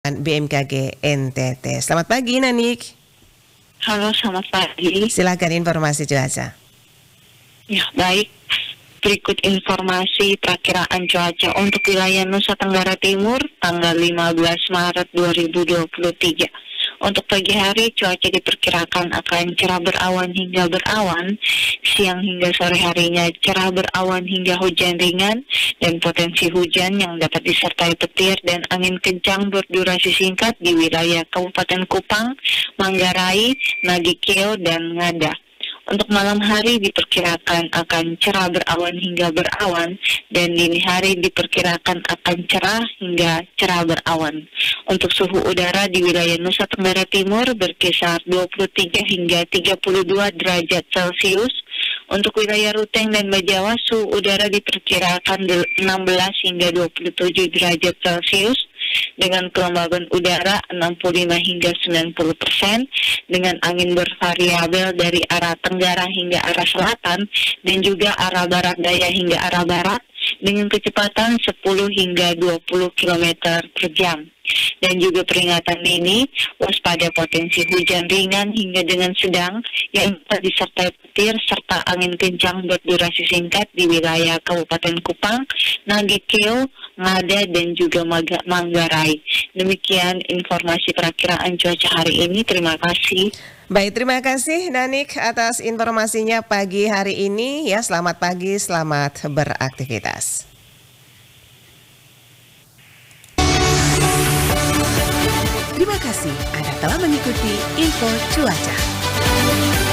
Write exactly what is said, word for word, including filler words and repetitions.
B M K G N T T. Selamat pagi, Nanik. Halo, selamat pagi. Silakan informasi cuaca. Ya, baik. Berikut informasi perakiraan cuaca untuk wilayah Nusa Tenggara Timur tanggal lima belas Maret dua ribu dua puluh tiga. Untuk pagi hari, cuaca diperkirakan akan cerah berawan hingga berawan. Siang hingga sore harinya cerah berawan hingga hujan ringan dan potensi hujan yang dapat disertai petir dan angin kencang berdurasi singkat di wilayah Kabupaten Kupang, Manggarai, Nagikeo, dan Ngada. Untuk malam hari diperkirakan akan cerah berawan hingga berawan dan dini hari diperkirakan akan cerah hingga cerah berawan. Untuk suhu udara di wilayah Nusa Tenggara Timur berkisar dua puluh tiga hingga tiga puluh dua derajat Celcius. Untuk wilayah Ruteng dan Bajawa suhu udara diperkirakan enam belas hingga dua puluh tujuh derajat Celcius dengan kelembaban udara enam puluh lima hingga sembilan puluh persen dengan angin bervariabel dari arah tenggara hingga arah selatan dan juga arah barat daya hingga arah barat dengan kecepatan sepuluh hingga dua puluh kilometer per jam. Dan juga peringatan dini waspada potensi hujan ringan hingga dengan sedang yang disertai petir serta angin kencang berdurasi singkat di wilayah Kabupaten Kupang, Nagikeo, Ngada, dan juga Manggarai. Demikian informasi perakiraan cuaca hari ini. Terima kasih. Baik, terima kasih Nanik atas informasinya pagi hari ini. Ya, selamat pagi, selamat beraktivitas. Terima kasih Anda telah mengikuti info cuaca.